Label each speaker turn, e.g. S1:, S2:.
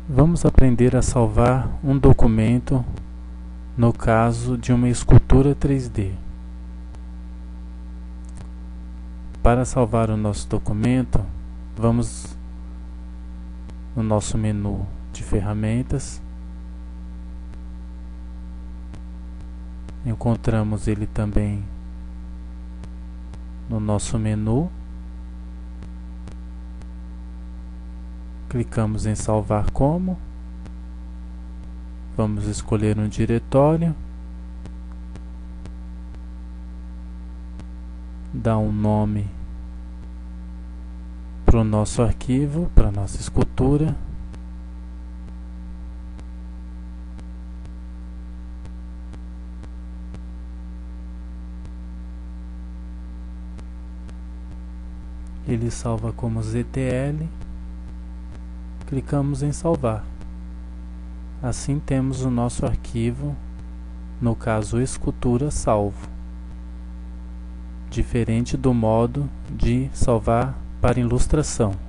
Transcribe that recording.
S1: Vamos aprender a salvar um documento no caso de uma escultura 3D. Para salvar o nosso documento, vamos no nosso menu de ferramentas, encontramos ele também no nosso menu, clicamos em salvar como, vamos escolher um diretório, dar um nome para o nosso arquivo, para a nossa escultura. Ele salva como ZTL, clicamos em salvar. Assim temos o nosso arquivo, no caso escultura, salvo. Diferente do modo de salvar para ilustração.